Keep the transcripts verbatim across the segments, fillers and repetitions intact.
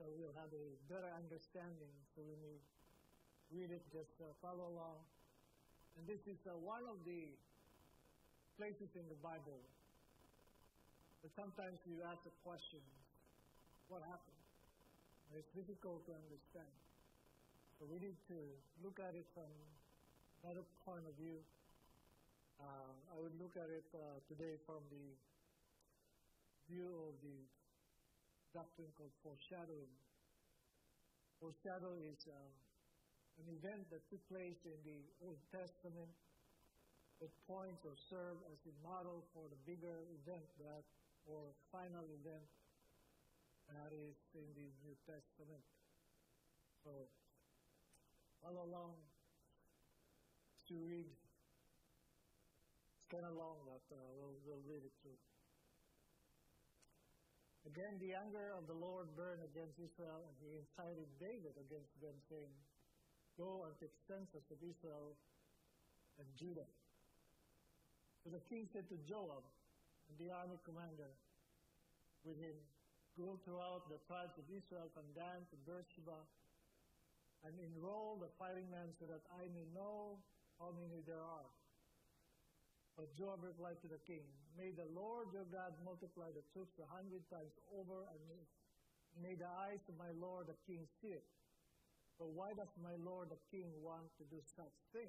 so we'll have a better understanding. So when we read it, just uh, follow along. And this is uh, one of the places in the Bible that sometimes you ask the question, what happened? And it's difficult to understand. So we need to look at it from another point of view. Uh, I would look at it uh, today from the view of the doctrine called foreshadowing. Foreshadow is uh, an event that took place in the Old Testament that points or serve as a model for the bigger event that, or final event that is in the New Testament. So, all along to read. It's kind of long, but uh, we'll, we'll read it through. Again, the anger of the Lord burned against Israel, and he incited David against them, saying, Go and take census of Israel and Judah. So the king said to Joab, and the army commander with him, Go throughout the tribes of Israel from Dan to Beersheba, and enroll the fighting men so that I may know how many there are. But Joab replied to the king, May the Lord your God multiply the troops a hundred times over, and may the eyes of my Lord the king see it. But why does my Lord the king want to do such thing?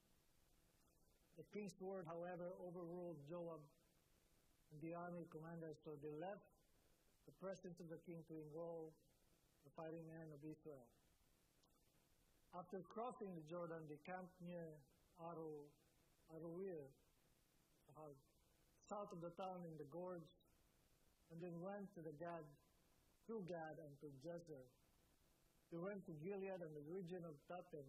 The king's word, however, overruled Joab and the army commander, so they left the presence of the king to enroll the fighting men of Israel. After crossing the Jordan, they camped near Aro, Aroer, uh, south of the town in the gorge, and then went to the Gad, through Gad and to Jezer. They went to Gilead and the region of Tatim,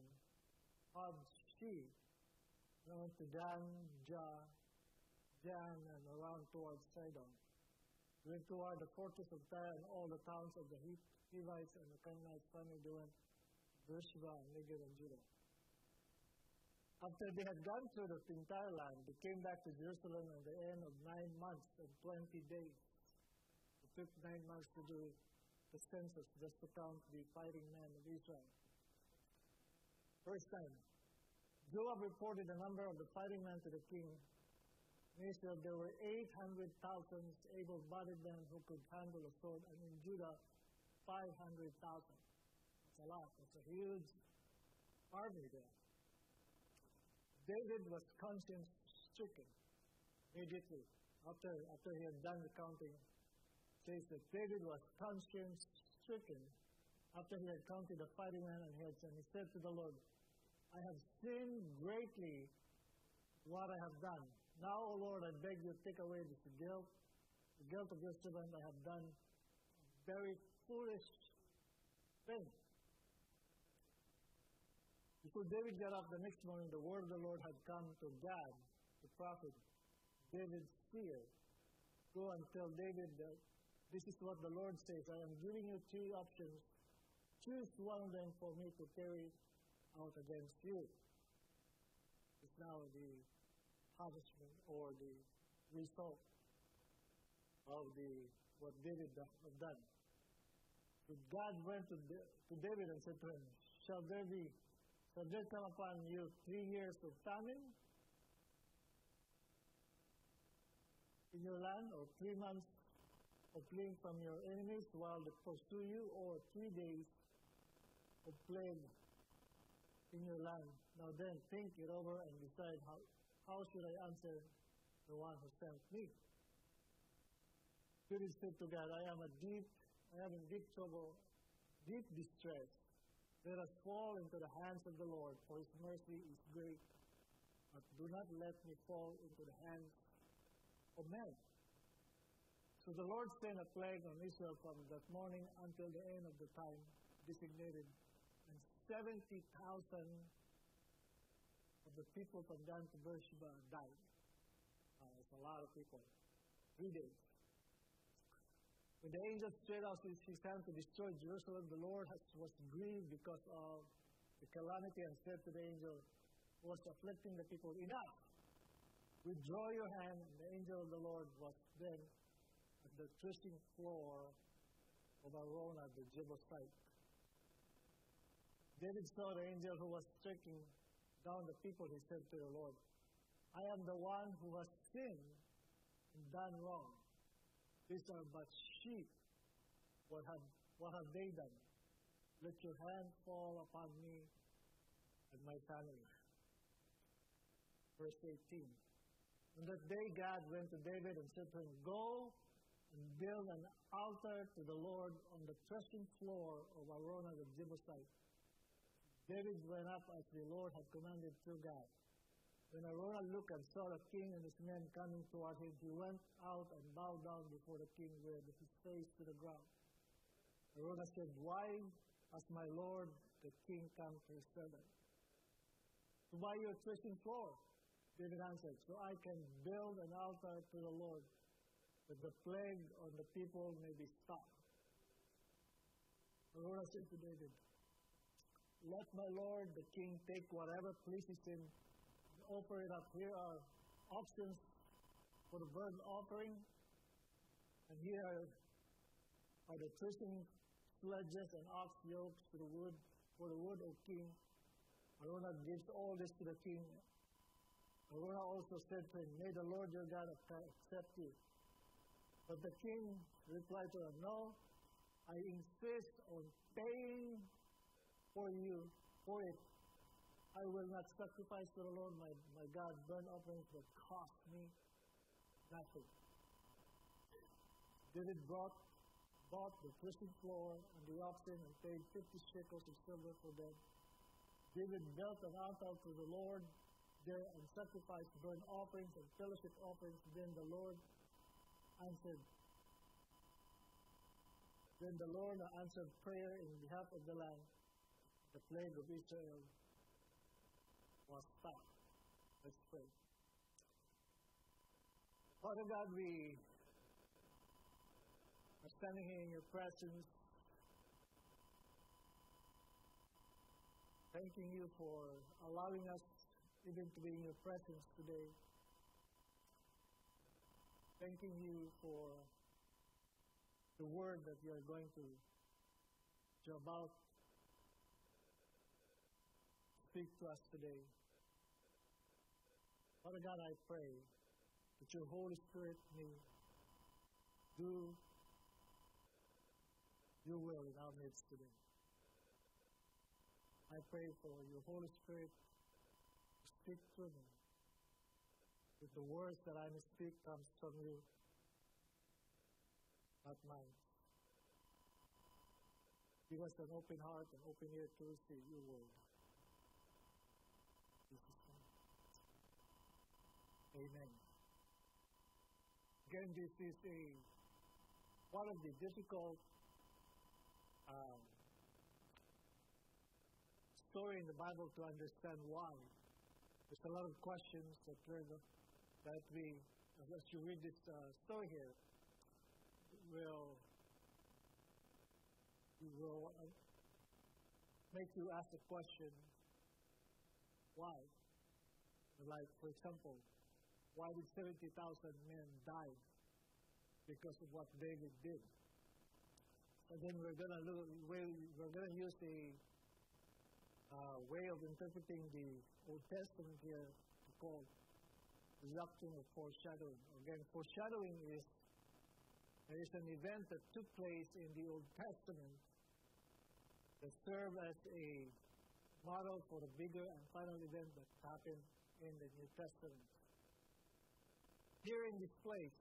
Abshi, and went to Dan, Jah, Dan, and around towards Sidon. They went toward the fortress of Tyre and all the towns of the Hivites and the Canaanites. Finally, they went to Beersheba and Negev and Judah. After they had gone through the entire land, they came back to Jerusalem at the end of nine months and twenty days. It took nine months to do the census, just to count the fighting men of Israel. First time, Joab reported the number of the fighting men to the king. In Israel, there were eight hundred thousand able-bodied men who could handle a sword, and in Judah, five hundred thousand. That's a lot. That's a huge army there. David was conscience-stricken immediately after, after he had done the counting. It says that David was conscience-stricken after he had counted the fighting men and heads, and he said to the Lord, I have sinned greatly what I have done. Now, O Lord, I beg you, take away this guilt, the guilt of your servant. I have done a very foolish thing. Before David got up the next morning, the word of the Lord had come to Gad, the prophet, David's seer. Go and tell David that this is what the Lord says. I am giving you three options. Choose one of them for me to carry out against you. It's now the punishment or the result of the what David had done. So God went to, to David and said to him, Shall there be Shall there come upon you three years of famine in your land, or three months of fleeing from your enemies while they pursue you, or three days of plague in your land? Now then, think it over and decide how, how should I answer the one who sent me. David said to God, I am a deep, I am in deep trouble, deep distress. Let us fall into the hands of the Lord, for his mercy is great. But do not let me fall into the hands of men. So the Lord sent a plague on Israel from that morning until the end of the time designated, and seventy thousand of the people from Dan to Beersheba died. Uh, it's a lot of people. Three days. When the angel stretched out his hand to destroy Jerusalem, the Lord has, was grieved because of the calamity and said to the angel who was afflicting the people, Enough! Withdraw your hand. And the angel of the Lord was then at the threshing floor of Araunah the Jebusite. David saw the angel who was striking down the people. He said to the Lord, I am the one who has sinned and done wrong. These are but sheep. What have, what have they done? Let your hand fall upon me and my family. Verse eighteen. On that day God went to David and said to him, Go and build an altar to the Lord on the threshing floor of Araunah the Jebusite. David went up as the Lord had commanded through God. When Araunah looked and saw the king and his men coming toward him, he went out and bowed down before the king with his face to the ground. Araunah said, Why has my lord the king come to his servant? To buy your threshing floor, David answered, so I can build an altar to the Lord, that the plague on the people may be stopped. Araunah said to David, Let my lord the king take whatever pleases him and offer it up. Here are options for the burnt offering, and here are, are the threshing sledges and ox yokes to the wood, for the wood, O king. Araunah gives all this to the king. Araunah also said to him, May the Lord your God accept you. But the king replied to him, No, I insist on paying for you, for it. I will not sacrifice to the Lord my, my God burnt offerings that cost me nothing. David brought bought the threshing floor and the oxen and paid fifty shekels of silver for them. David built an altar to the Lord there and sacrificed burnt offerings and fellowship offerings. Then the Lord answered. Then the Lord answered prayer in behalf of the land. The plague of Israel was stopped. Let's pray. Father God, we are standing here in your presence, thanking you for allowing us even to be in your presence today. Thanking you for the word that you are going to, you're about to speak to us today. Father God, I pray that your Holy Spirit may do your will in our midst today. I pray for your Holy Spirit to speak through me. That the words that I may speak comes from you, not mine. Give us an open heart and open ear to receive your word. In Jesus' name. Amen. Again, this is a one of the difficult Um, story in the Bible to understand why. There's a lot of questions that we're, that we, as you read this uh, story here, will will uh, make you ask the question, why? Like, for example, why did seventy thousand men die because of what David did? And then we're going to look, we're going to use a uh, way of interpreting the Old Testament here to call the doctrine of foreshadowing. Again, foreshadowing is there is an event that took place in the Old Testament that served as a model for the bigger and final event that happened in the New Testament. Here in this place,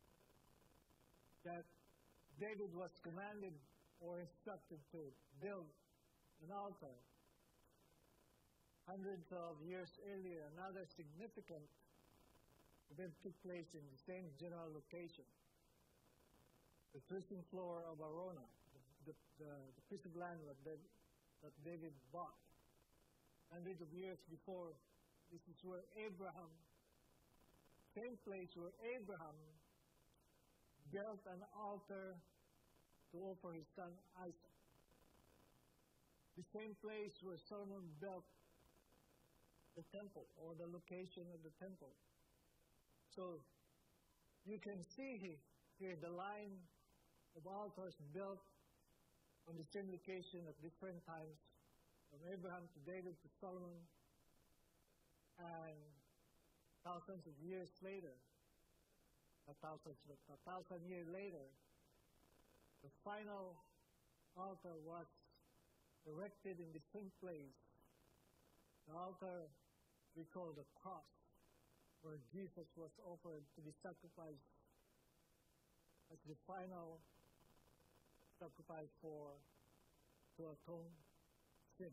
that David was commanded or instructed to build an altar. Hundreds of years earlier, another significant event took place in the same general location. The threshing floor of Araunah, the, the, the, the piece of land that David, that David bought. Hundreds of years before, this is where Abraham, same place where Abraham built an altar to offer his son Isaac. The same place where Solomon built the temple, or the location of the temple. So you can see here the line of altars built on the same location at different times, from Abraham to David to Solomon, and thousands of years later, not thousands, but a thousand years later, the final altar was erected in the same place. The altar we call the cross, where Jesus was offered to be sacrificed as the final sacrifice for to atone sin.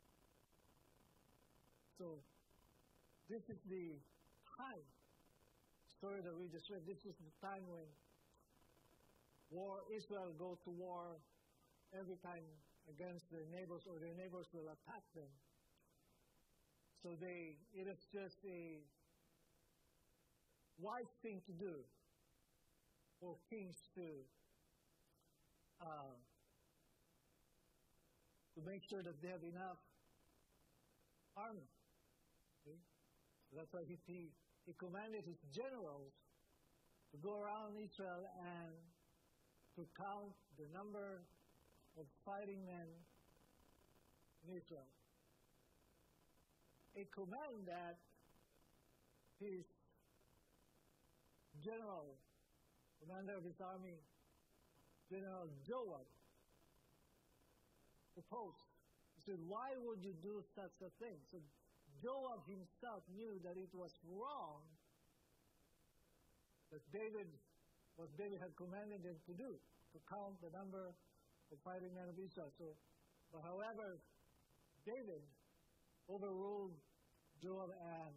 So this is the time story that we just read. This is the time when war Israel go to war every time against their neighbors, or their neighbors will attack them. So they it is just a wise thing to do for kings to uh, to make sure that they have enough army. Okay? So that's why he, he he commanded his generals to go around Israel and to count the number of fighting men in Israel. A command that his general, commander of his army, General Joab, proposed. He said, why would you do such a thing? So Joab himself knew that it was wrong that David, what David had commanded him to do, to count the number of fighting men of Israel. So, but however, David overruled Joab, and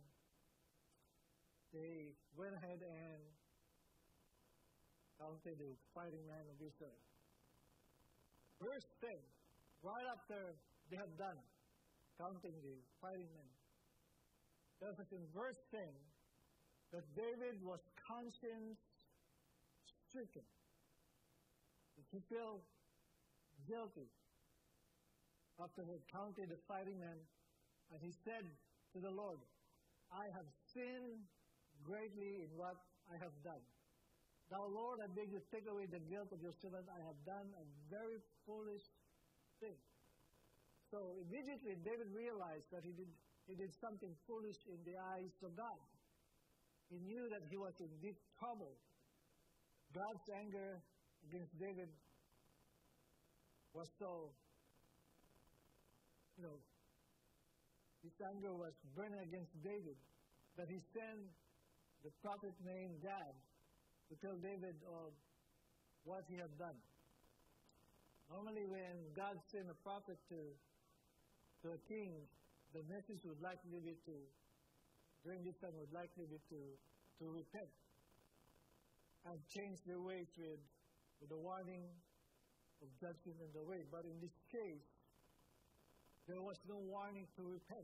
they went ahead and counted the fighting men of Israel. Verse ten, right after they had done counting the fighting men, tells us in verse ten that David was conscience-stricken. He felt guilty after he had counted the fighting men, and he said to the Lord, I have sinned greatly in what I have done. Now, Lord, I beg you to take away the guilt of your servant. I have done a very foolish thing. So immediately David realized that he did, he did something foolish in the eyes of God. He knew that he was in deep trouble. God's anger against David was so, you know, his anger was burning against David, that he sent the prophet named Gad to tell David of what he had done. Normally when God sent a prophet to, to a king, the message would likely be to, during this time would likely be to, to repent and change their ways with, with the warning of judgment in the way. But in this case, there was no warning to repent.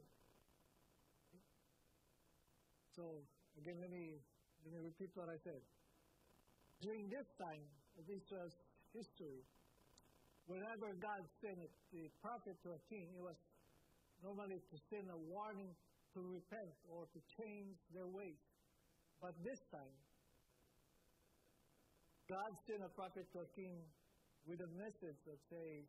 So, again, let me, let me repeat what I said. During this time of Israel's history, whenever God sent the prophet to a king, it was normally to send a warning to repent or to change their ways. But this time, God sent a prophet to a king with a message that says,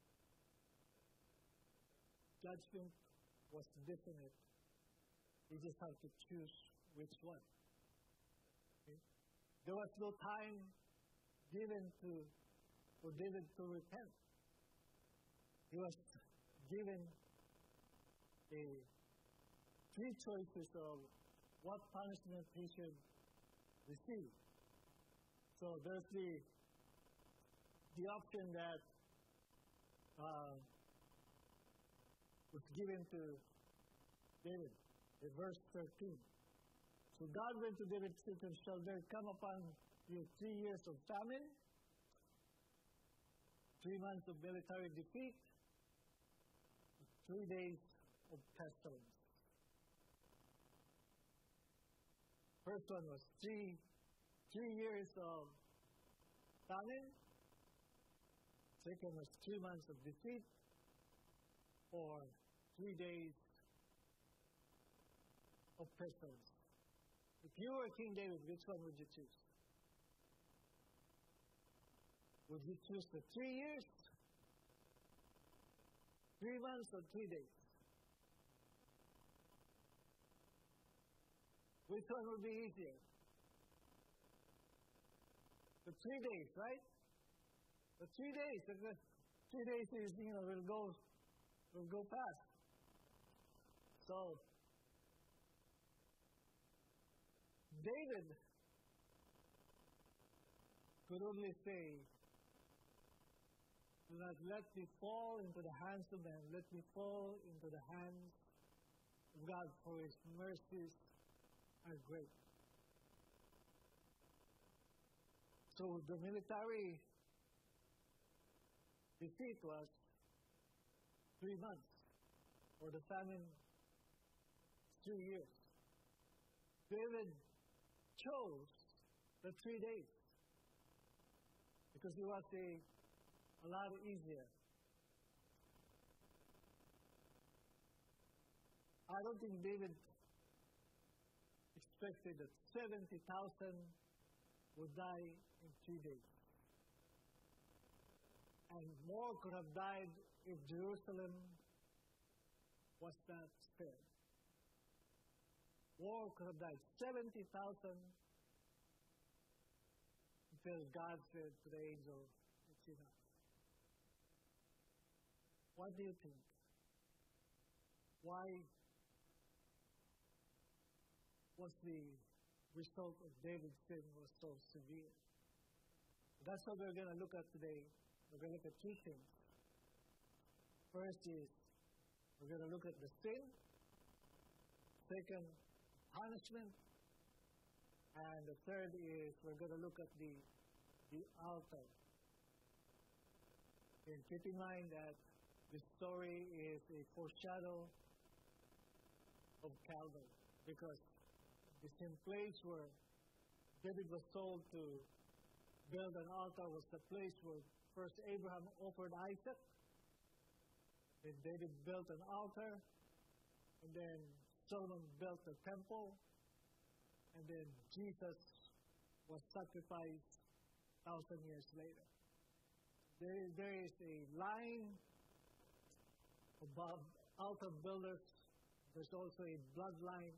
judgment was definite. You just have to choose which one. Okay? There was no time given to for David to repent. He was given a three choices of what punishment he should receive. So there's the the option that uh, was given to David, in verse thirteen. So God went to David and said, shall there come upon you three years of famine, three months of military defeat, three days of pestilence. First one was three, three years of famine. Second was three months of defeat, or three days of pestilence. If you were King David, which one would you choose? Would you choose the three years Three months or three days? Which one will be easier? The three days, right? The three days. The three days is, you know, will go, will go fast. So, David could only say, "Do not let me fall into the hands of men. Let me fall into the hands of God, for His mercies are great." So the military defeat was three months, or the famine, two years. David chose the three days because it was a, a lot easier. I don't think David expected that seventy thousand would die in three days. And more could have died if Jerusalem was not spared. More could have died. seventy thousand until God said to the angel, "It's enough." What do you think? Why was the result of David's sin was so severe? That's what we're going to look at today. We're going to look at two things. First is we're going to look at the sin. Second, punishment. And the third is we're going to look at the, the altar. And keep in mind that this story is a foreshadow of Calvary, because the same place where David was told to build an altar was the place where first Abraham offered Isaac. Then David built an altar. And then Solomon built the temple. And then Jesus was sacrificed thousand years later. There, there is a line above altar builders. There's also a bloodline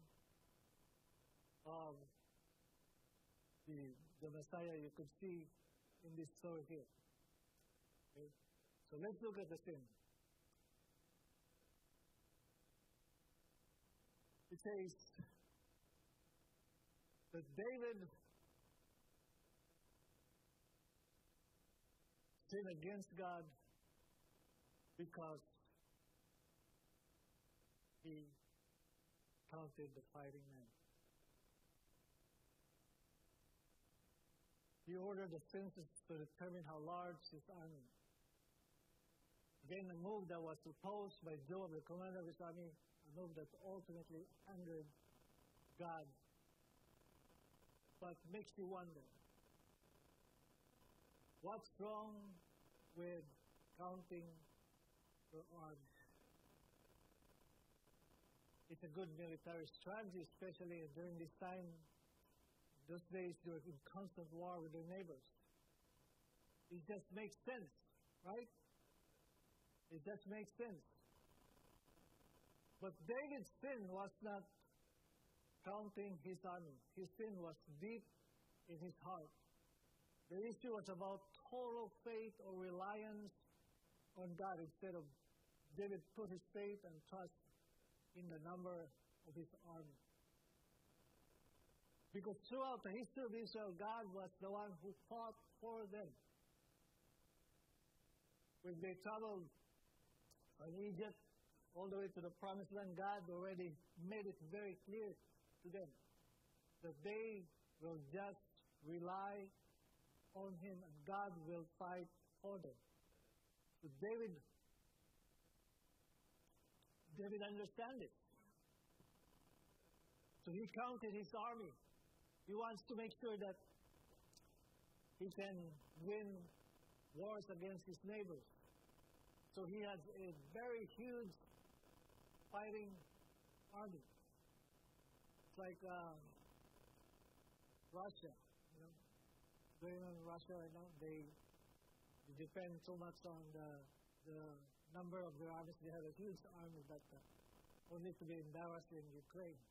of the, the Messiah you could see in this story here. Okay? So let's look at the sin. It says that David sinned against God because he counted the fighting men. He ordered the census to determine how large his army. Again, a move that was opposed by Joab, the commander of his army, a move that ultimately angered God. But makes you wonder, what's wrong with counting your army? It's a good military strategy, especially during this time. Those days, they were in constant war with their neighbors. It just makes sense, right? It just makes sense. But David's sin was not counting his army. His sin was deep in his heart. The issue was about total faith or reliance on God instead of David put his faith and trust in the number of his army. Because throughout the history of Israel, God was the one who fought for them. When they traveled from Egypt all the way to the Promised Land, God already made it very clear to them that they will just rely on Him and God will fight for them. So David, David understands it. So he counted his army. He wants to make sure that he can win wars against his neighbors. So he has a very huge fighting army. It's like uh, Russia, you know, going on in Russia right now. They, they depend so much on the, the number of their armies. They had a huge army that time, only to be embarrassed in Ukraine.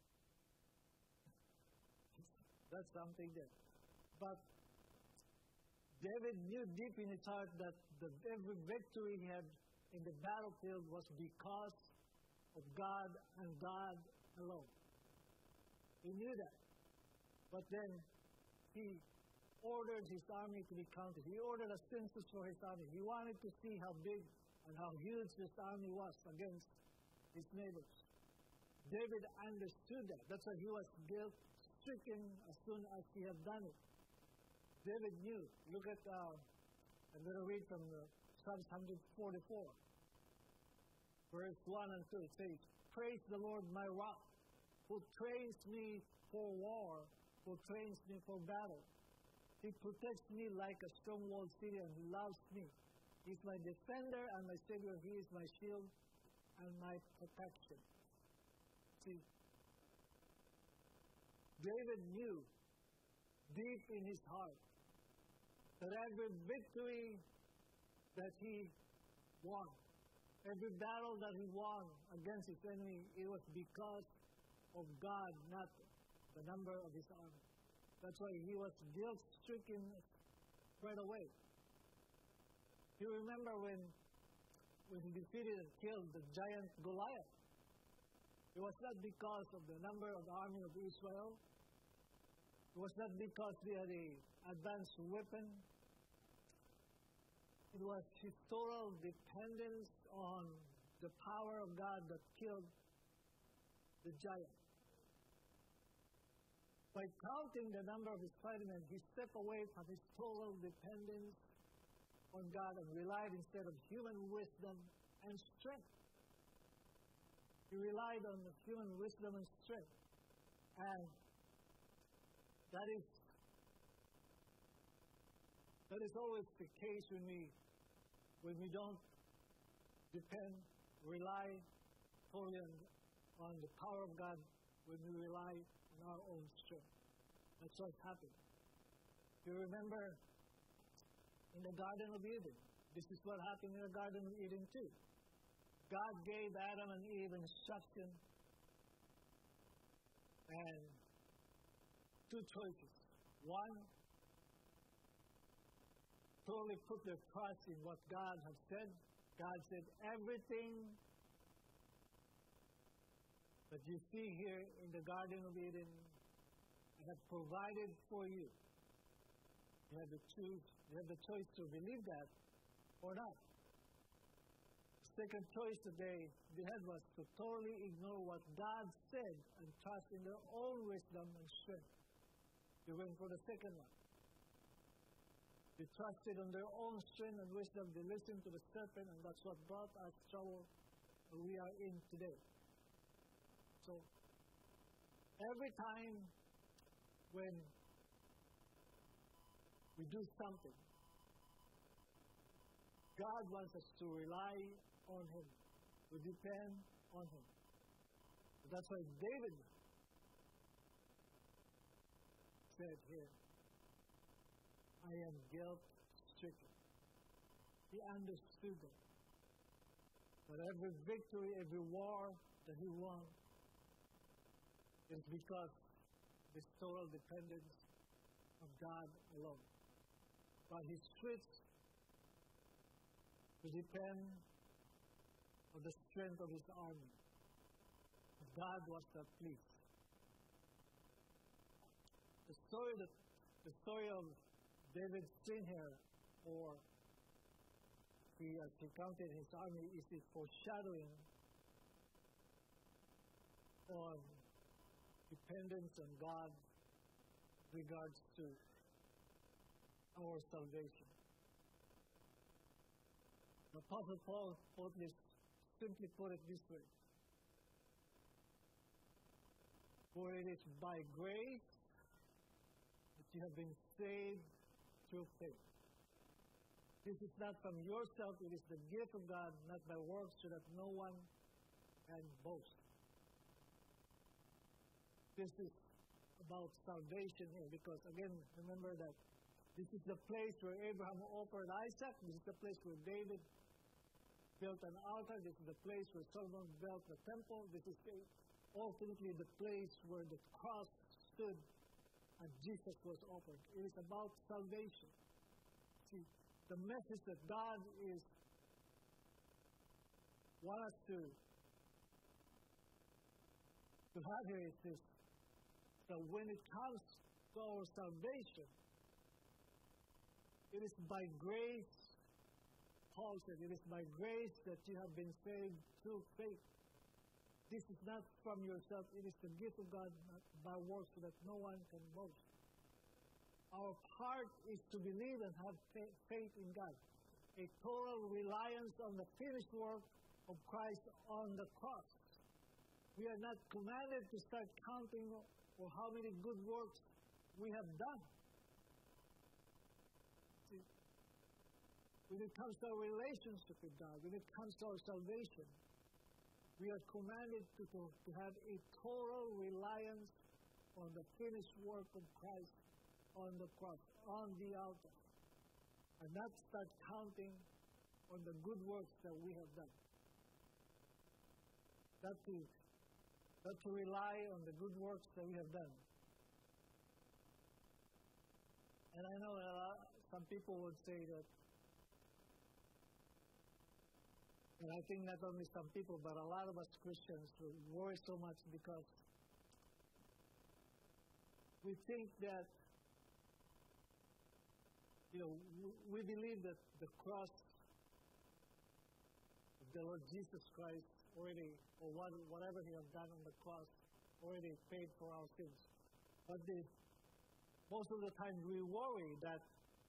That's something there. But David knew deep in his heart that the, every victory he had in the battlefield was because of God and God alone. He knew that. But then he ordered his army to be counted. He ordered a census for his army. He wanted to see how big and how huge this army was against his neighbors. David understood that. That's why he was guilt-stricken as soon as he had done it. David knew. Look at, uh, I'm going to read from uh, Psalms one forty-four, verse one and two. It says, "Praise the Lord, my rock, who trains me for war, who trains me for battle. He protects me like a strong-walled city, and he loves me. He is my defender and my savior. He is my shield and my protection." See, David knew deep in his heart that every victory that he won, every battle that he won against his enemy, it was because of God, not the number of his army. That's why he was guilt-stricken right away. You remember when, when he defeated and killed the giant Goliath? It was not because of the number of the army of Israel. It was not because they had an advanced weapon. It was his total dependence on the power of God that killed the giant. By counting the number of his fighting men, he stepped away from his total dependence on God and relied instead of human wisdom and strength. He relied on the human wisdom and strength. And that is that is always the case when we when we don't depend, rely totally on, on the power of God, when we rely on our own strength. That's what's happened. You remember in the Garden of Eden, this is what happened in the Garden of Eden too. God gave Adam and Eve instruction and two choices. One, totally put their trust in what God had said. God said, everything that you see here in the Garden of Eden, I have provided for you. You have to choose, you have the choice to believe that or not. The second choice today they had was to totally ignore what God said and trust in their own wisdom and strength. They went for the second one. They trusted on their own strength and wisdom. They listened to the serpent, and that's what brought us trouble that we are in today. So, every time when we do something, God wants us to rely on Him, to depend on Him. That's why David said here, I am guilt-stricken. He understood that. But every victory, every war that he won is because of his total dependence on God alone. But he switched to depend on the strength of his army. God was not pleased. The story that the story of David's sin here, or he, as he counted his army, is a foreshadowing on dependence on God with regards to our salvation. The Apostle Paul put this, simply put it this way. For it is by grace that you have been saved through faith. This is not from yourself, it is the gift of God, not by works, so that no one can boast. This is about salvation here, because again, remember that this is the place where Abraham offered Isaac, this is the place where David built an altar. This is the place where Solomon built the temple. This is the, ultimately the place where the cross stood and Jesus was offered. It is about salvation. See, the message that God is want us to, to have here is this. So when it comes to our salvation, it is by grace, Paul said, it is by grace that you have been saved through faith. This is not from yourself, it is the gift of God, not by works, so that no one can boast. Our part is to believe and have faith in God. A total reliance on the finished work of Christ on the cross. We are not commanded to start counting for how many good works we have done. See, when it comes to our relationship with God, when it comes to our salvation, we are commanded to, to, to have a total reliance on the finished work of Christ on the cross, on the altar, and not start counting on the good works that we have done. Not to, not to rely on the good works that we have done. And I know that uh, some people would say that, and I think not only some people, but a lot of us Christians worry so much because we think that, you know, we believe that the cross of the Lord Jesus Christ already, or what, whatever He has done on the cross, already paid for our sins. But the, most of the time we worry that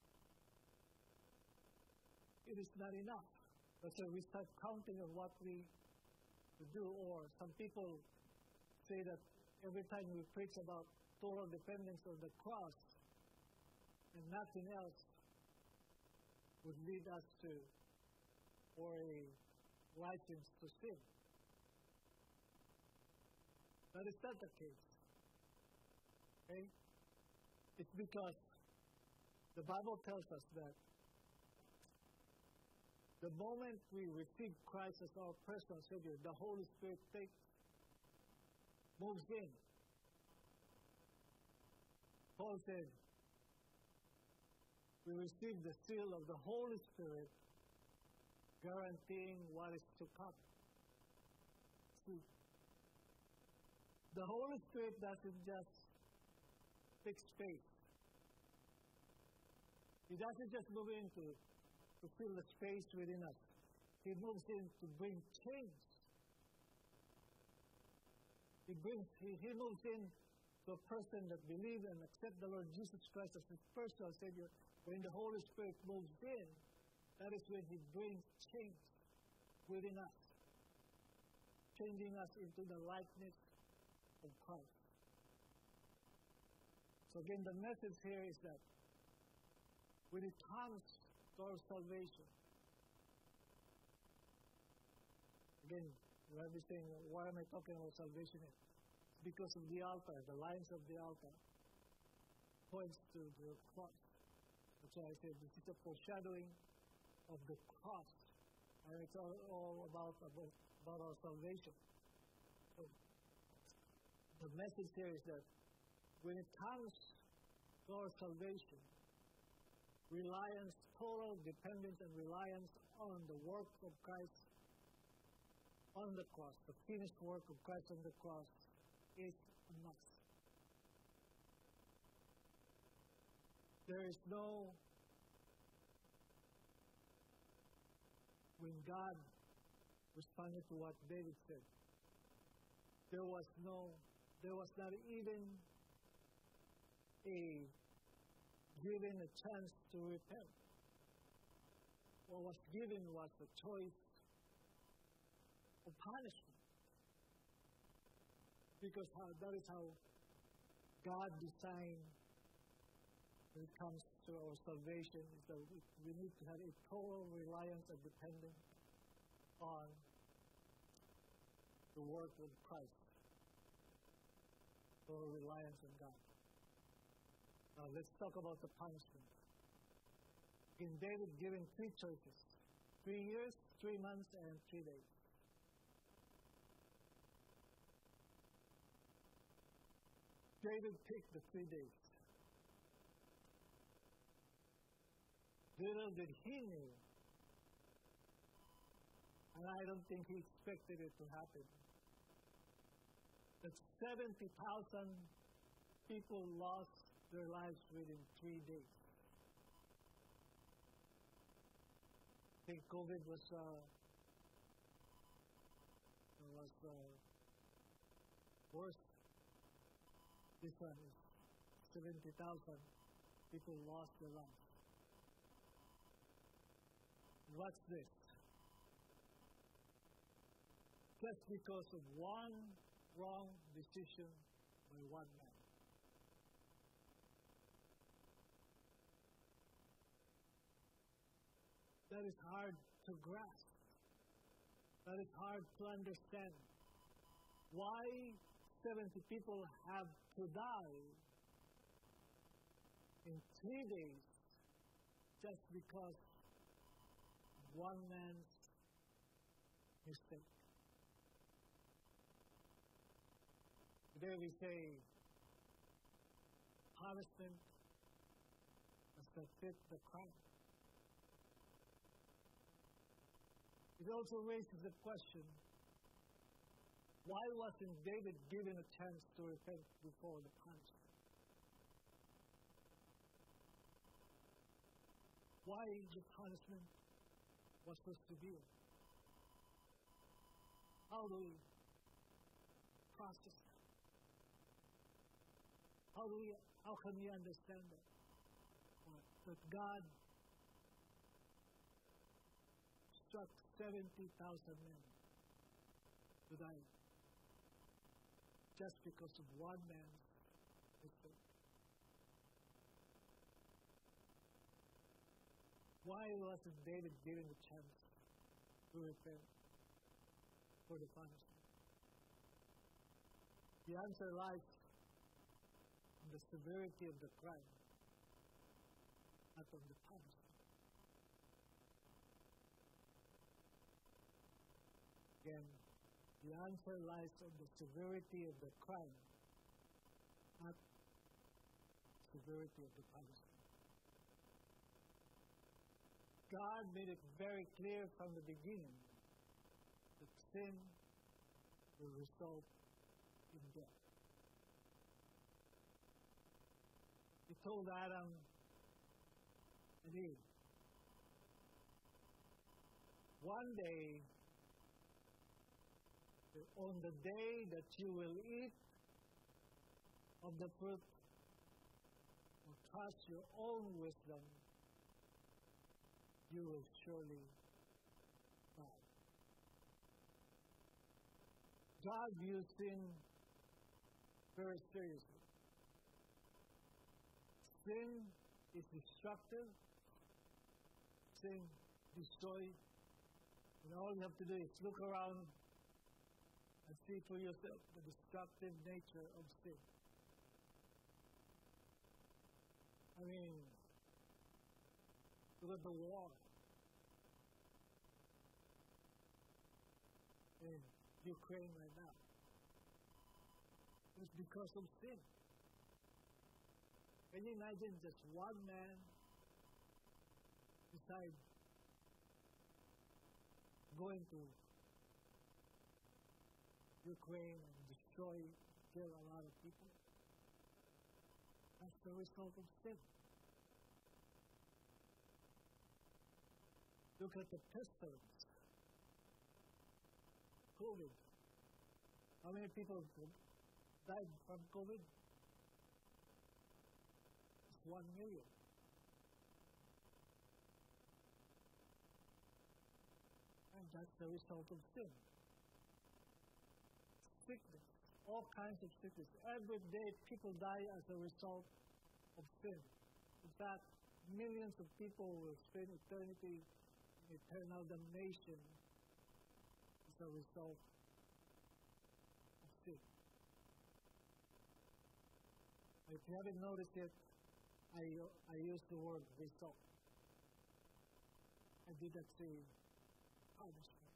it is not enough. So we start counting on what we do, or some people say that every time we preach about total dependence on the cross and nothing else would lead us to, or a license to sin. That is not the case. Okay? It's because the Bible tells us that the moment we receive Christ as our personal Savior, the Holy Spirit takes, moves in. Paul said, we receive the seal of the Holy Spirit, guaranteeing what is to come. See, the Holy Spirit doesn't just take space. He doesn't just move into to fill the space within us. He moves in to bring change. He brings, he, he moves in to a person that believes and accepts the Lord Jesus Christ as his personal Savior. When the Holy Spirit moves in, that is when He brings change within us, changing us into the likeness of Christ. So again, the message here is that when it comes to our salvation, again, you might be saying, why am I talking about salvation? It's because of the altar, the lines of the altar points to the cross. That's why I said this is a foreshadowing of the cross. And it's all, all about, about, about our salvation. So, the message here is that when it comes to our salvation, reliance, total dependence and reliance on the work of Christ on the cross, the finished work of Christ on the cross, is a must. There is no, when God responded to what David said, there was no, there was not even a given a chance to repent. What was given was a choice of punishment. Because how, that is how God designed when it comes to our salvation, is that we need to have a total reliance and dependence on the work of Christ. Total reliance on God. Now let's talk about the punishment. In David given three choices. Three years, three months and three days. David picked the three days. Little did he know, and I don't think he expected it to happen, that seventy thousand people lost their lives within three days. I think COVID was uh, was uh, worse. This one is seventy thousand people lost their lives. And what's this? Just because of one wrong decision by one man. That is hard to grasp. That is hard to understand. Why seventy people have to die in three days just because of one man's mistake. Today we say punishment must fit the crime. It also raises the question, why wasn't David given a chance to repent before the punishment? Why the punishment was so severe? How do we process that? How do we, how can we understand that? That God struck seventy thousand men to die just because of one man's mistake. Why wasn't David given the chance to repent for the punishment? The answer lies in the severity of the crime, not of the punishment. Again, the answer lies on the severity of the crime, not the severity of the punishment. God made it very clear from the beginning that sin will result in death. He told Adam and Eve, one day, on the day that you will eat of the fruit or trust your own wisdom, you will surely die. God views sin very seriously. Sin is destructive. Sin destroys. And all you have to do is look around and see for yourself the destructive nature of sin. I mean, look at the war in Ukraine right now. It's because of sin. Can you imagine just one man decide going to Ukraine and destroy, kill a lot of people? That's the result of sin. Look at the pestilence. COVID. How many people died from COVID? It's one million. And that's the result of sin. Sickness, all kinds of sickness. Every day people die as a result of sin. In fact, millions of people will spend eternity in eternal damnation as a result of sin. If you haven't noticed it, I, I use the word result. I did not say punishment.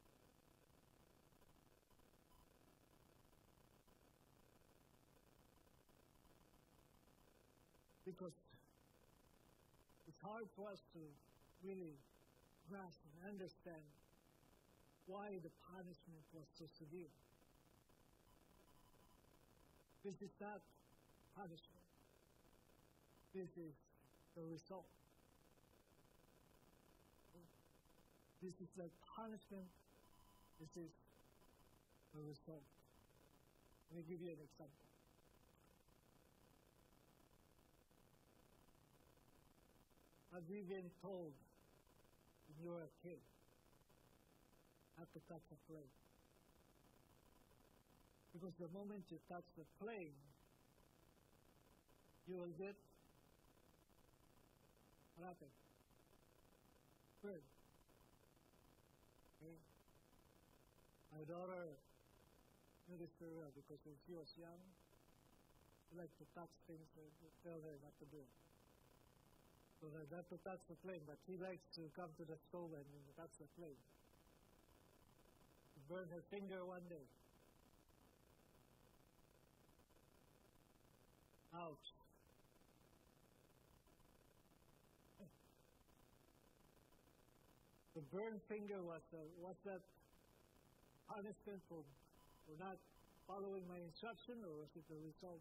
Because it's hard for us to really grasp and understand why the punishment was so severe. This is not punishment. This is the result. This is the punishment. This is the result. Let me give you an example. Have you been told when you were a kid not to touch a flame? Because the moment you touch the flame, you will get what happened? Burned. Okay? My daughter knew this very well because when she was young, she liked to touch things and tell her not to do it. So that not to touch the flame, but she likes to come to the stove and touch the flame. She burned her finger one day. Ouch. The burned finger was, uh, was that punishment for, for not following my instruction, or was it the result?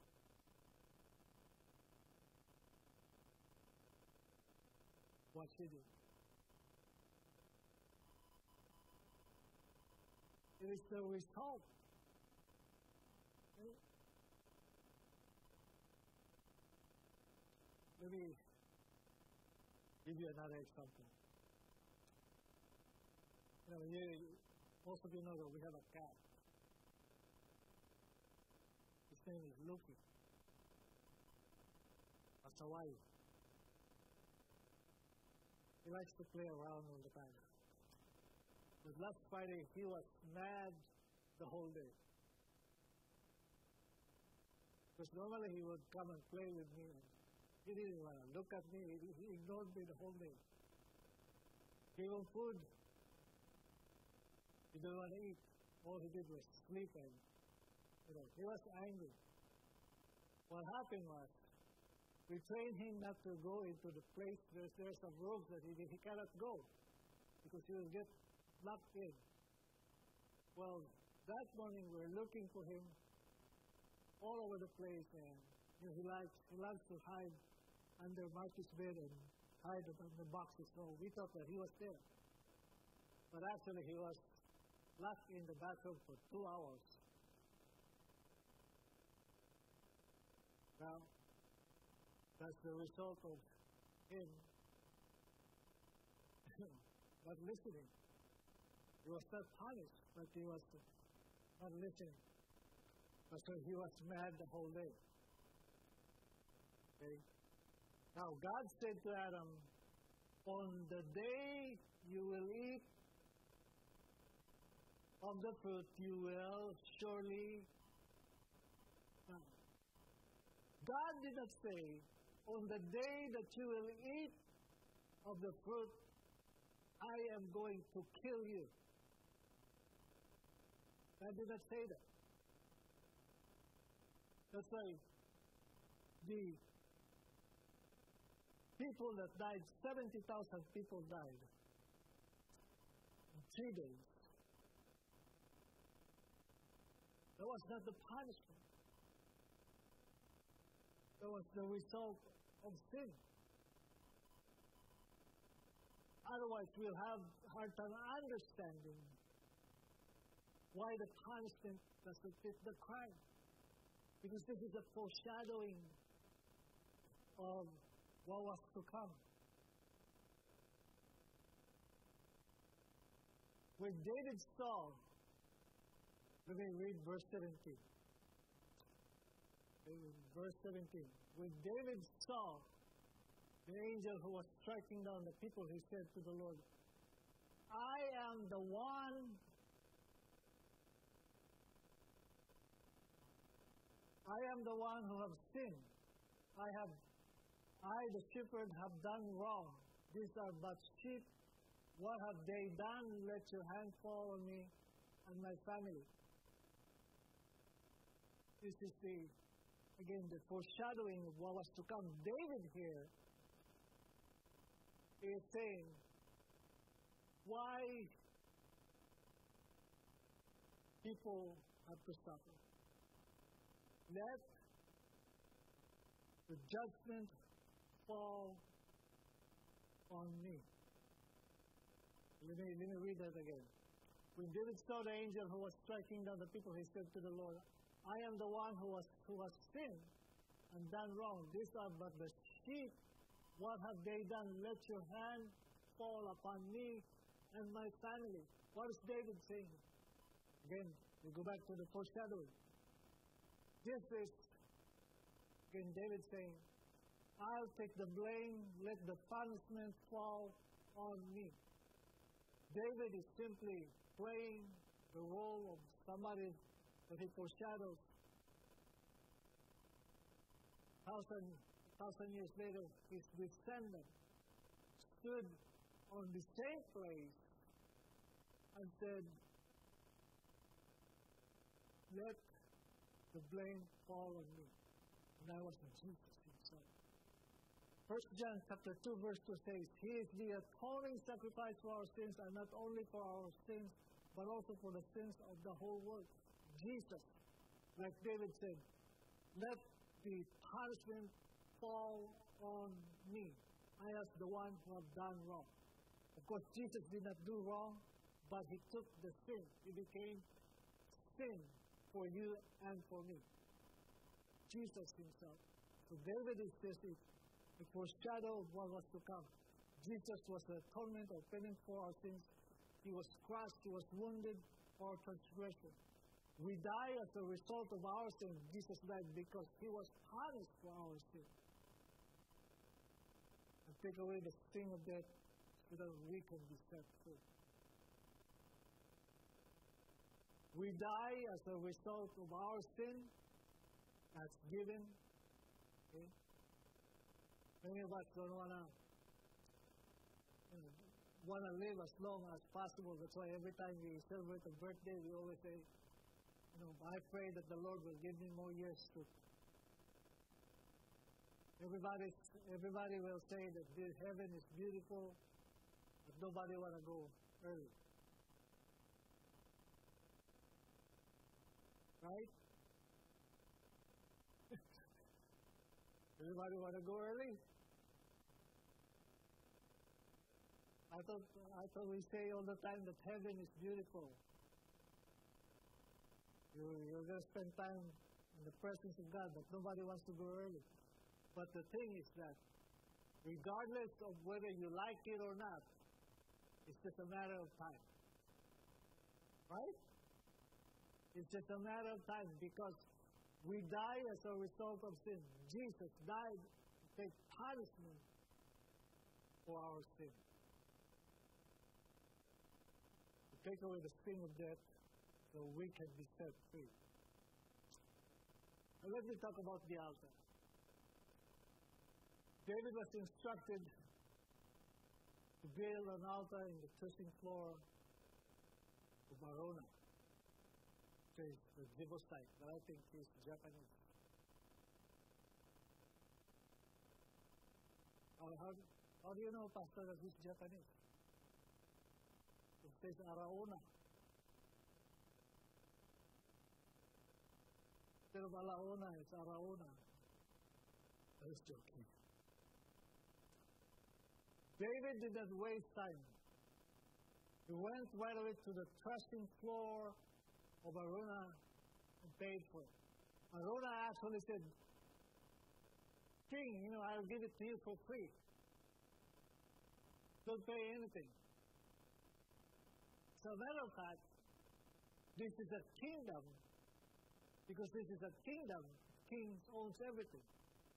What she did. It is the result. Okay? Let me give you another example. You know, you, most of you know that we have a cat. His name is Lucky. That's Hawaii. He likes to play around all the time. But last Friday, he was mad the whole day. Because normally he would come and play with me. He didn't want to look at me. He, he ignored me the whole day. Gave him food. He didn't want to eat. All he did was sleep, and you know, he was angry. What happened was, we trained him not to go into the place where there's some rooms that he, he cannot go because he will get locked in. Well, that morning we were looking for him all over the place, and you know, he likes he loves to hide under Marty's bed and hide in the boxes. So we thought that he was there, but actually he was locked in the bathroom for two hours. Now, that's the result of him not listening. He was not punished, but he was not listening. So he was mad the whole day. Okay? Now, God said to Adam, on the day you will eat of the fruit, you will surely die. God did not say, on the day that you will eat of the fruit, I am going to kill you. God did not say that. That's why the people that died, seventy thousand people died in three days. That was not the punishment. That was the result of sin. Otherwise, we'll have a hard time understanding why the punishment doesn't fit the crime. Because this is a foreshadowing of what was to come. When David saw, let me read verse seventeen. Verse seventeen. When David saw the angel who was striking down the people, he said to the Lord, I am the one I am the one who have sinned. I have, I the shepherd have done wrong. These are but sheep what have they done? Let your hand fall on me and my family. This is the, again, the foreshadowing of what was to come. David here is saying, why people have to suffer. Let the judgment fall on me. Let me, let me read that again. When David saw the angel who was striking down the people, he said to the Lord, I am the one who has, who has sinned and done wrong. These are but the sheep. What have they done? Let your hand fall upon me and my family. What is David saying? Again, we go back to the foreshadowing. This is, again, David saying, I'll take the blame, let the punishment fall on me. David is simply playing the role of somebody that he foreshadows. Thousand, thousand years later, his descendant stood on the same place and said, let the blame fall on me. And that was Jesus himself. First John chapter two verse two says, He is the atoning sacrifice for our sins, and not only for our sins, but also for the sins of the whole world. Jesus, like David said, let the punishment fall on me. I am the one who have done wrong. Of course, Jesus did not do wrong, but He took the sin. He became sin for you and for me. Jesus Himself. So David is just a foreshadow of what was to come. Jesus was the atonement or penance for our sins. He was crushed, He was wounded for our transgression. We die as a result of our sin. Jesus died because He was punished for our sin. And take away the sting of death so that we can be set free. We die as a result of our sin that's given. Okay? Many of us don't want to you know, want to live as long as possible. That's why every time we celebrate a birthday, we always say, you know, I pray that the Lord will give me more years to. Everybody, everybody will say that this heaven is beautiful, but nobody want to go early. Right? Everybody want to go early? I thought, I thought we say all the time that heaven is beautiful. You, you're going to spend time in the presence of God, but nobody wants to go early. But the thing is that regardless of whether you like it or not, it's just a matter of time. Right? It's just a matter of time because we die as a result of sin. Jesus died to take punishment for our sin. To take away the sting of death so we can be set free. Now let me talk about the altar. David was instructed to build an altar in the threshing floor of Araunah. Is the Jebusite, but I think he's Japanese. How, how, how do you know, Pastor, that he's Japanese? It says Araunah. Instead of Alauna, it's Araunah. I was joking. David did not waste time. He went right away to the threshing floor of Araunah and paid for it. Araunah actually said, King, you know, I'll give it to you for free. Don't pay anything. So, as a matter of fact, this is a kingdom, because this is a kingdom, king owns everything.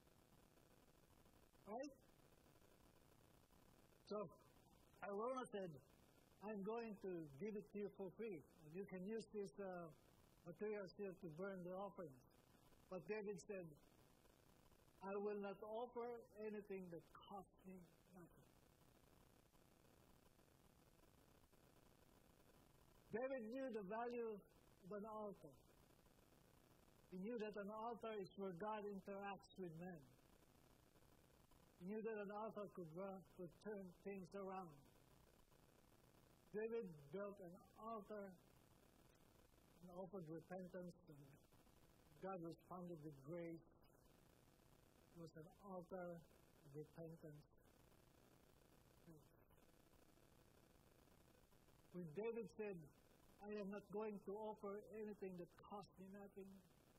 Right? So, Araunah said, I'm going to give it to you for free. And you can use this uh, materials here to burn the offerings. But David said, I will not offer anything that costs me nothing. David knew the value of an altar. He knew that an altar is where God interacts with men. He knew that an altar could, run, could turn things around. David built an altar and offered repentance, and God responded with grace. It was an altar of repentance. When David said, I am not going to offer anything that costs me nothing,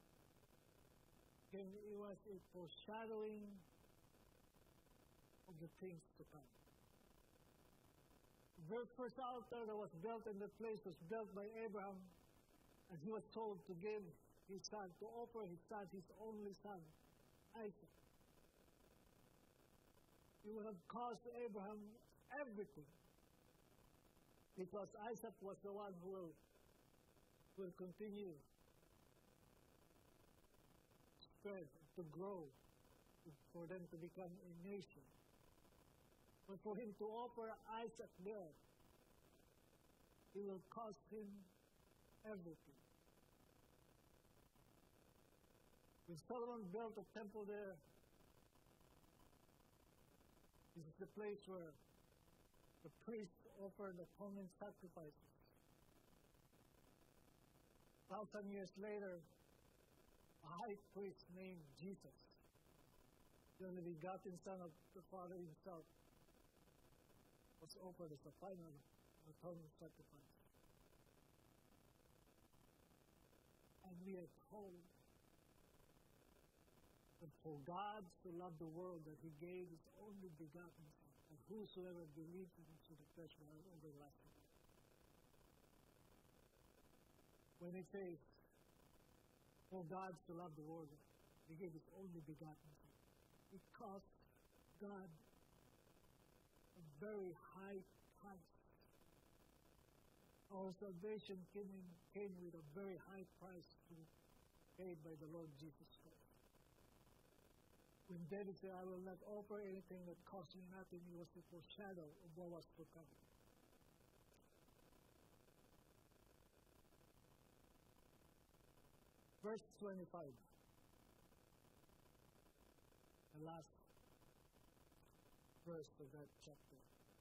then it was a foreshadowing of the things to come. The very first altar that was built in the place was built by Abraham, and he was told to give his son, to offer his son, his only son, Isaac. It would have cost Abraham everything, because Isaac was the one who will, will continue to spread, to grow, for them to become a nation. But for him to offer Isaac there, it will cost him everything. When Solomon built a temple there, this is the place where the priests offered atonement sacrifices. Thousand years later, a high priest named Jesus, the only begotten Son of the Father himself, was offered as a final atonement sacrifice. And we are told that for God so loved the world that he gave his only begotten Son, that whosoever believes in him should perish but have everlasting life. When it says, for God so loved the world, he gave his only begotten Son, it cost God a very high price. Our salvation came, in, came with a very high price paid by the Lord Jesus Christ. When David said, I will not offer anything that costs me nothing, it was a foreshadow of what was to come. Verse twenty-five. The last verse of that chapter.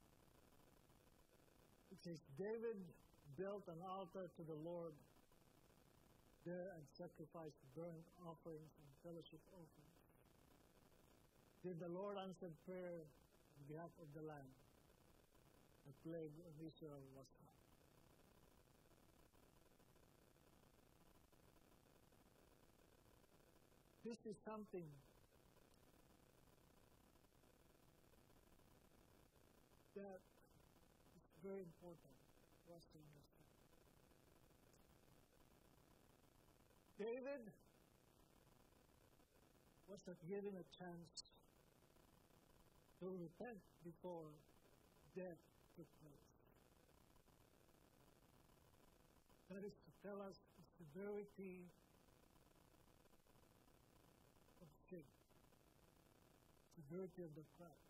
It says, David built an altar to the Lord there and sacrificed burnt offerings and fellowship offerings. Did the Lord answer prayer on behalf of the land? The plague of Israel was stopped. This is something that is very important for us to understand. David was not given a chance to repent before death took place. That is to tell us the severity of sin, severity of the crime.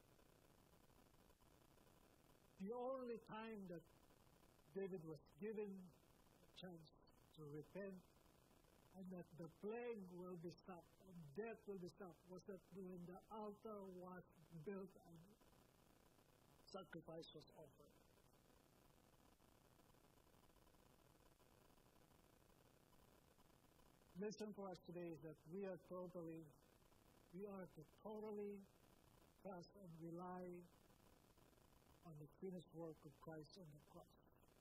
The only time that David was given a chance to repent and that the plague will be stopped and death will be stopped was that when the altar was built and sacrifice was offered. Listen for us today is that we are totally, we are to totally trust and rely on the finished work of Christ on the cross.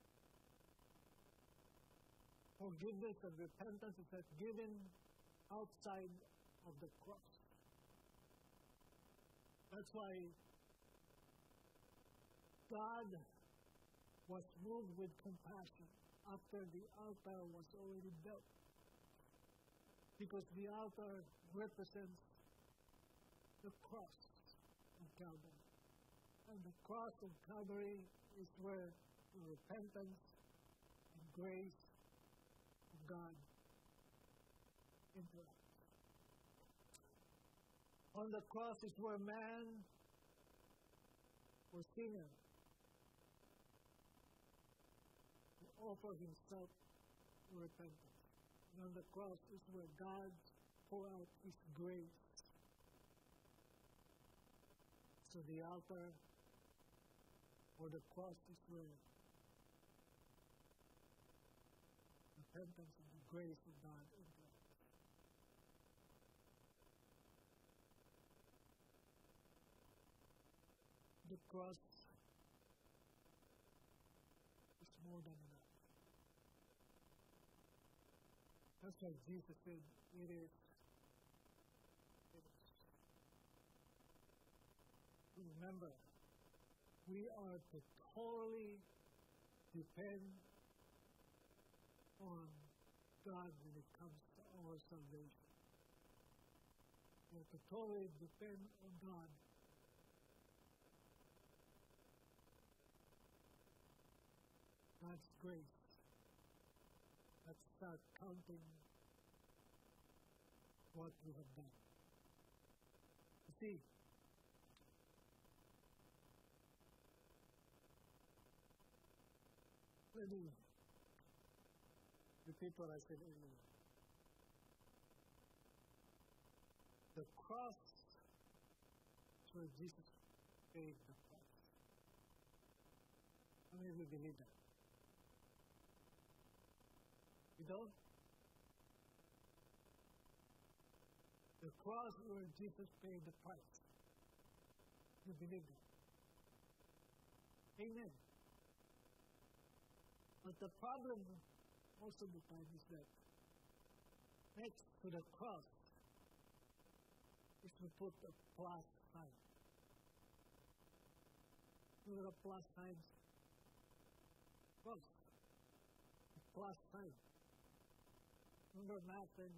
Forgiveness and repentance is not given outside of the cross. That's why God was moved with compassion after the altar was already built. Because the altar represents the cross of Calvary. And the cross of Calvary is where the repentance and grace of God interact. On the cross is where man or sinner offer himself for repentance. And on the cross is where God poured out his grace. So the altar or the cross is where repentance and the grace of God indwells. The cross is more than enough. That's why Jesus said, it is finished. Remember, we are to totally depend on God when it comes to our salvation. We are to totally depend on God. God's grace. Let's start counting what we have done. You see, let me repeat what I said earlier. The cross is where Jesus paid the price. How many of you believe that? You don't? The cross where Jesus paid the price. You believe that? Amen. But the problem most of the time is that next to the cross is to put a plus sign. You know what a plus sign is? Cross. A plus sign. Remember math and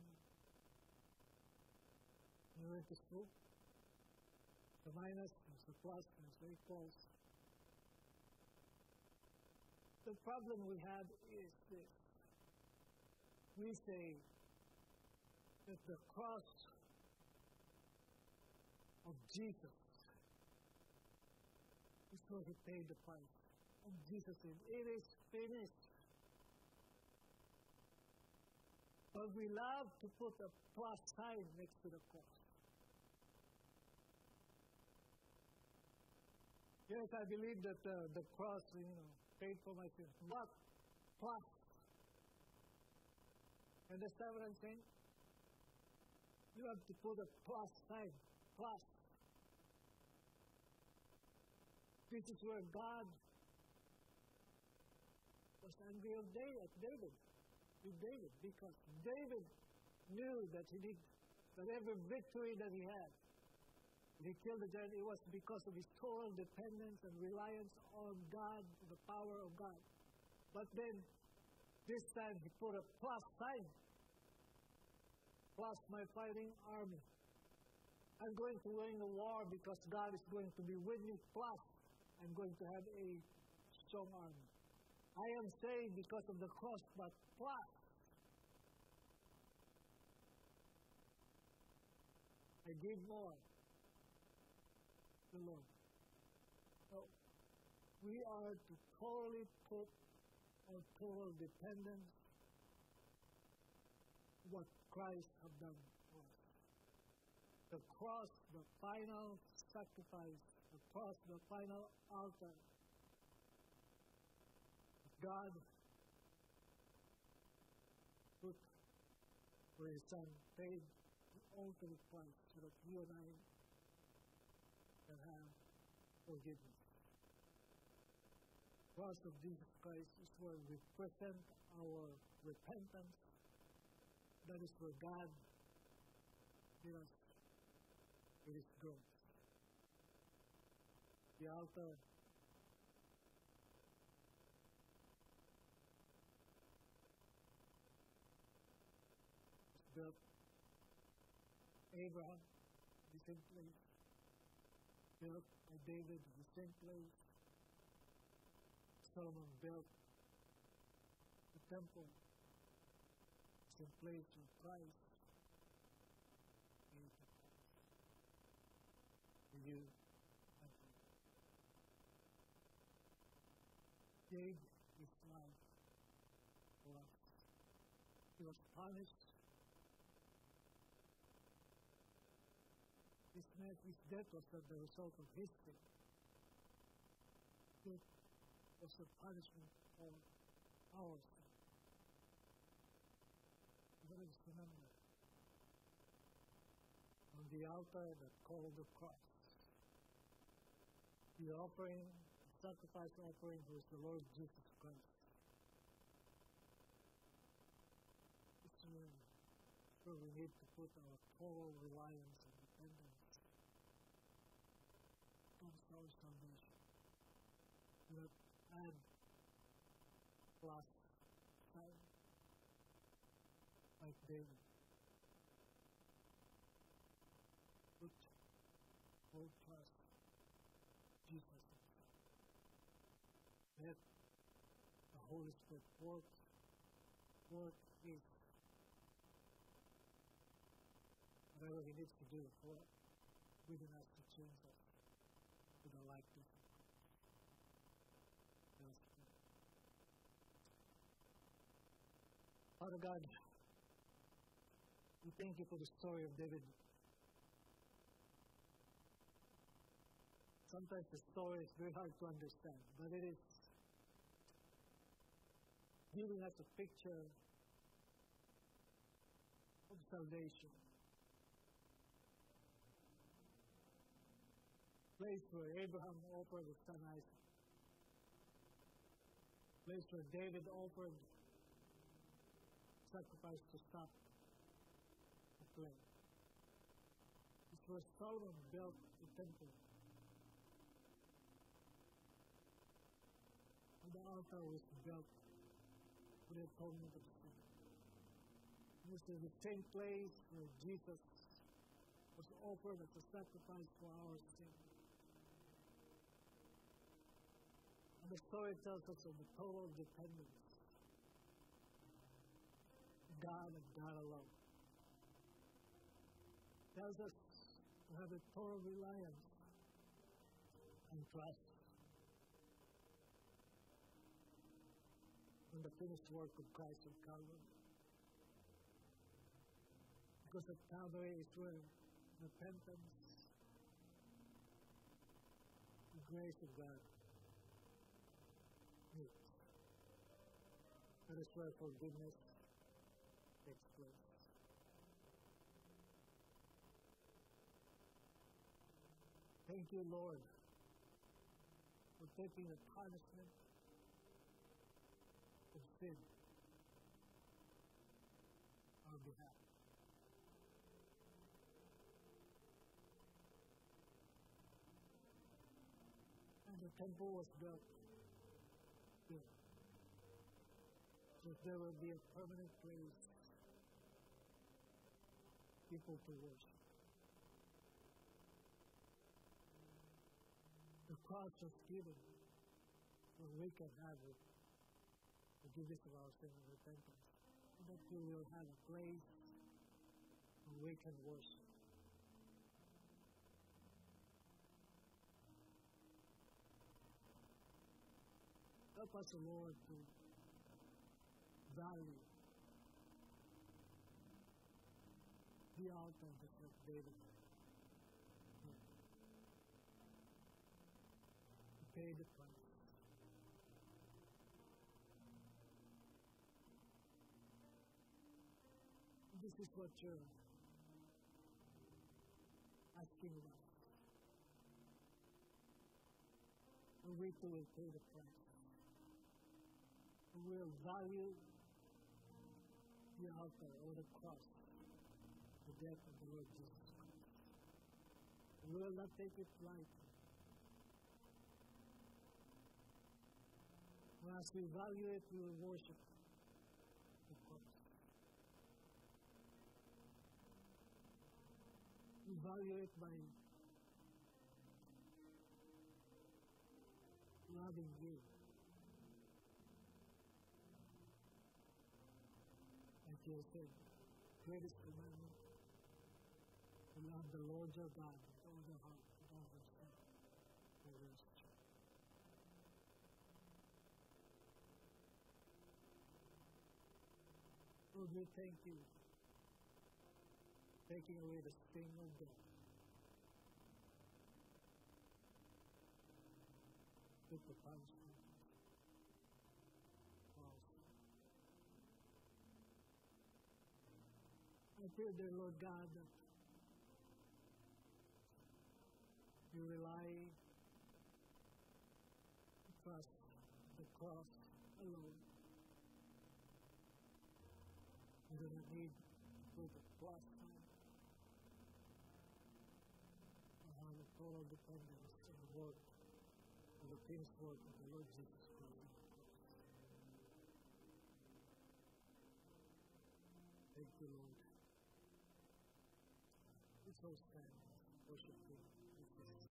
you went to school? The minus, there's the plus, there's the equals. The problem we have is this. We say that the cross of Jesus is where he paid the price. And Jesus said, it is finished. But we love to put a plus sign next to the cross. Yes, I believe that uh, the cross, you know, paid for my sins. But plus. Understand what I'm saying? You have to put a plus sign. Plus. This is where God was angry of David, at David. With David, because David knew that he did, that every victory that he had, he killed the giant, it was because of his total dependence and reliance on God, the power of God. But then, this time he put a plus sign. Plus my fighting army. I'm going to win the war because God is going to be with me. Plus, I'm going to have a strong army. I am saved because of the cross, but plus, I give more to the Lord. So, we are to totally put our total dependence on what Christ has done for us. The cross, the final sacrifice, the cross, the final altar. God put for his Son, paid the ultimate price so that you and I can have forgiveness. The cross of Jesus Christ is where we present our repentance. That is where God gives us His grace. The altar built. Abraham, the same place. Built by David, the same place. Solomon built the temple, the same place where Christ paid the price for you and for me. Gave his life He was punished. His, his death was not the result of his sin. It was the punishment for our sin. Let us remember, on the altar that called the cross, the offering, the sacrifice offering was the Lord Jesus Christ. This is where we need to put our total reliance and dependence on our salvation. Do not add plus sign like David. Put full trust in Jesus himself. Let the Holy Spirit work, work his whatever he needs to do for within us to change us to the likeness of Christ. Let us pray. Father God, we thank you for the story of David. Sometimes the story is very hard to understand, but it is giving us a picture of salvation. Place where Abraham offered his son Isaac. Place where David offered sacrifice to stop the flame. It's where Solomon built the temple. And the altar was built for the atonement of sin. This is the same place where Jesus was offered as a sacrifice for our sin. And the story tells us of the total dependence of God and God alone. It tells us to have a total reliance and trust in the finished work of Christ on Calvary. Because at Calvary is where repentance, the grace of God meets. That is where forgiveness takes place. Thank you, Lord, for taking the punishment of sin on our behalf. And the temple was built here, so there will be a permanent place people to worship. The cross was given so we can have it, forgiveness of our sin and repentance, so that we will have a place where we can worship. Help us, Lord, to value the altar that David had. To pay the price. This is what you're asking of us. And we too will pay the price. We will value the altar or the cross, the death of the Lord Jesus Christ. We will not take it lightly. And as we value it, we will worship the cross. We value it by loving you. Like you said, greatest commandment, to love the Lord your God with all your heart, with all your soul, with all your strength. Lord, we thank you, taking away the sting of death. With the punishment. I pray, dear Lord God, that you rely, trust the cross alone. You do not need to put a plus sign. I have a total dependence on the work, on the finished work of the Lord Jesus Christ. Thank you, Lord. Let's all stand, worship you.